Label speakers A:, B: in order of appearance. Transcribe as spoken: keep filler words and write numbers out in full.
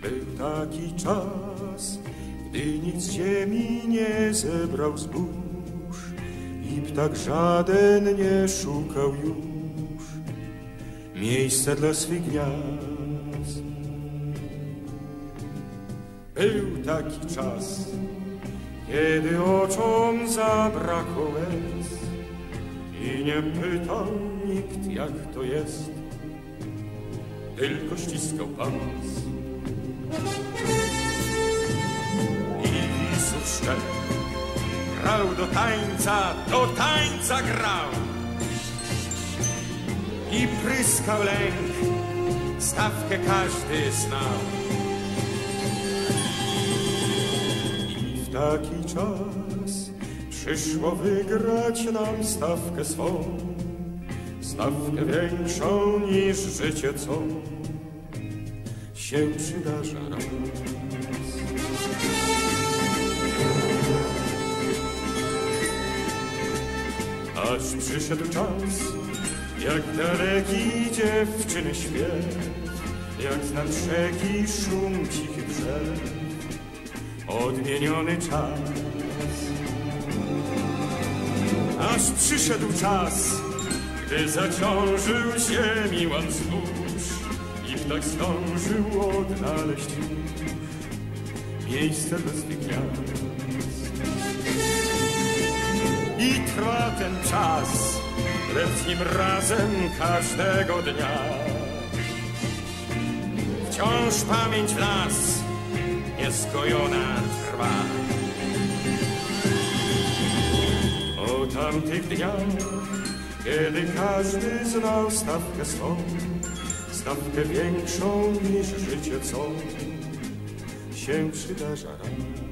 A: Był taki czas, gdy nic z ziemi nie zebrał zbóż i ptak żaden nie szukał już miejsca dla swych gniazd. Był taki czas, kiedy oczom zabrakło łez i nie pytał nikt, jak to jest, tylko ściskał pas. I wisów szczep grał do tańca, do tańca grał i pryskał lęk, stawkę każdy znał. I w taki czas przyszło wygrać nam stawkę swą, stawkę większą niż życie, co się przydarza raz. Aż przyszedł czas, jak daleki dziewczyny śpiew, jak z nad rzeki szum cichy drzew, odmieniony czas. Aż przyszedł czas, gdy zaciążył ziemi łańcuch i ptak zdążył odnaleźć już miejsce dla swych gniazd. I trwa ten czas, lecz z nim razem każdego dnia wciąż pamięć w nas nieskojona trwa. O tamtych dniach, kiedy każdy znał stawkę swą, stawkę większą niż życie, co się przydarza raz.